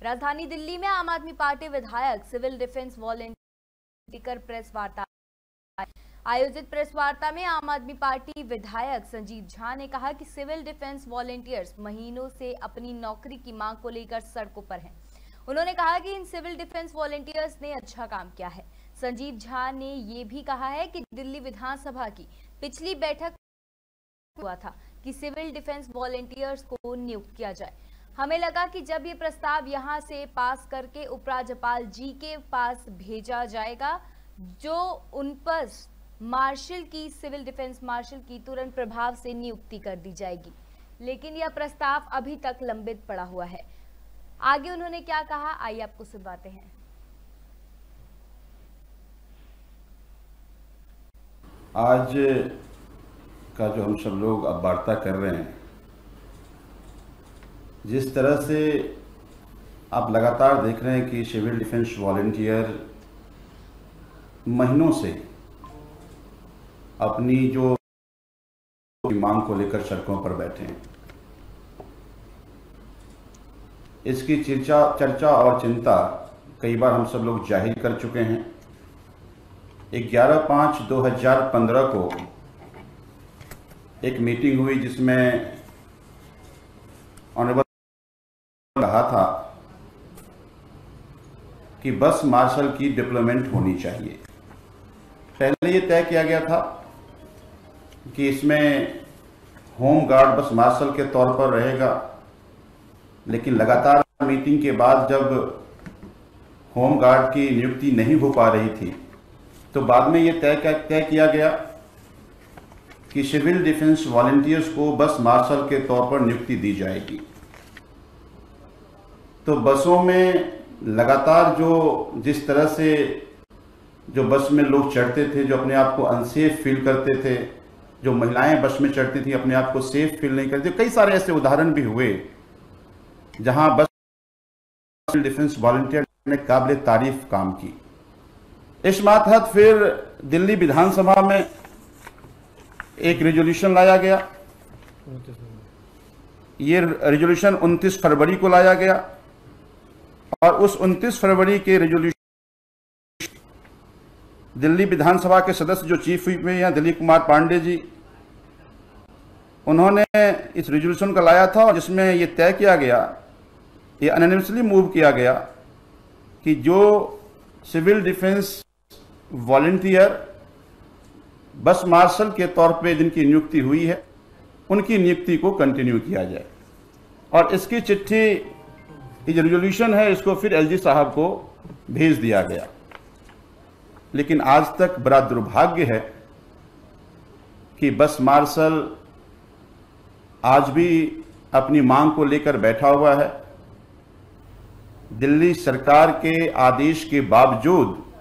राजधानी दिल्ली में आम आदमी पार्टी विधायक सिविल डिफेंस वॉलंटियर प्रेस वार्ता आयोजित प्रेस वार्ता में आम आदमी पार्टी विधायक संजीव झा ने कहा कि सिविल डिफेंस वॉलंटियर्स महीनों से अपनी नौकरी की मांग को लेकर सड़कों पर हैं। उन्होंने कहा कि इन सिविल डिफेंस वॉलंटियर्स ने अच्छा काम किया है। संजीव झा ने ये भी कहा है कि दिल्ली विधानसभा की पिछली बैठक हुआ था कि सिविल डिफेंस वॉलंटियर्स को नियुक्त किया जाए। हमें लगा कि जब ये प्रस्ताव यहां से पास करके उपराज्यपाल जी के पास भेजा जाएगा, जो उन पर मार्शल की सिविल डिफेंस मार्शल की तुरंत प्रभाव से नियुक्ति कर दी जाएगी, लेकिन यह प्रस्ताव अभी तक लंबित पड़ा हुआ है। आगे उन्होंने क्या कहा, आइए आपको सुनवाते हैं। आज का जो हम सब लोग अब वार्ता कर रहे हैं, जिस तरह से आप लगातार देख रहे हैं कि सिविल डिफेंस वॉलंटियर महीनों से अपनी जो मांग को लेकर सड़कों पर बैठे हैं, इसकी चर्चा और चिंता कई बार हम सब लोग जाहिर कर चुके हैं। 11/5/2015 को एक मीटिंग हुई जिसमें ऑनरेबल कहा था कि बस मार्शल की डिप्लॉयमेंट होनी चाहिए। पहले ये तय किया गया था कि इसमें होम गार्ड बस मार्शल के तौर पर रहेगा, लेकिन लगातार मीटिंग के बाद जब होम गार्ड की नियुक्ति नहीं हो पा रही थी, तो बाद में ये तय किया गया कि सिविल डिफेंस वॉलंटियर्स को बस मार्शल के तौर पर नियुक्ति दी जाएगी। तो बसों में लगातार जिस तरह से जो बस में लोग चढ़ते थे, जो अपने आप को अनसेफ फील करते थे, जो महिलाएं बस में चढ़ती थी अपने आप को सेफ फील नहीं करती, कई सारे ऐसे उदाहरण भी हुए जहां बस डिफेंस वॉलंटियर ने काबिल तारीफ काम की। इस मातहत फिर दिल्ली विधानसभा में एक रेजोल्यूशन लाया गया। ये रेजोल्यूशन 29 फरवरी को लाया गया और उस 29 फरवरी के रेजोल्यूशन दिल्ली विधानसभा के सदस्य जो चीफ व्हिप में हैं दिलीप कुमार पांडे जी, उन्होंने इस रेजोल्यूशन का लाया था और जिसमें ये तय किया गया, ये अनैनिमसली मूव किया गया कि जो civil defence volunteer bus marshal के तौर पे जिनकी नियुक्ति हुई है, उनकी नियुक्ति को कंटिन्यू किया जाए। और इसकी चिट्ठी, ये जो रेजोल्यूशन है, इसको फिर एलजी साहब को भेज दिया गया। लेकिन आज तक बड़ा दुर्भाग्य है कि बस मार्शल आज भी अपनी मांग को लेकर बैठा हुआ है। दिल्ली सरकार के आदेश के बावजूद